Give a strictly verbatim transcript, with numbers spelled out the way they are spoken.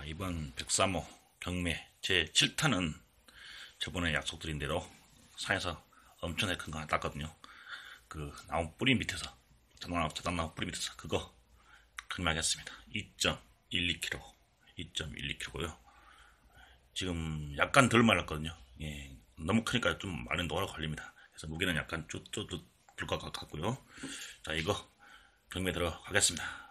이번 백삼 호 경매 제칠 탄은 저번에 약속드린 대로 산에서 엄청나게 큰 거 하나 땄거든요. 그 나무 뿌리 밑에서 자단나무, 자단나무 뿌리 밑에서 그거 경매하겠습니다. 이 점 일이 킬로그램 이 점 일이 킬로그램고요 지금 약간 덜 말랐거든요. 예, 너무 크니까 좀 마르는 데 오래 걸립니다. 그래서 무게는 약간 쭈쭈쭈 들 것 같고요. 자, 이거 경매 들어가겠습니다.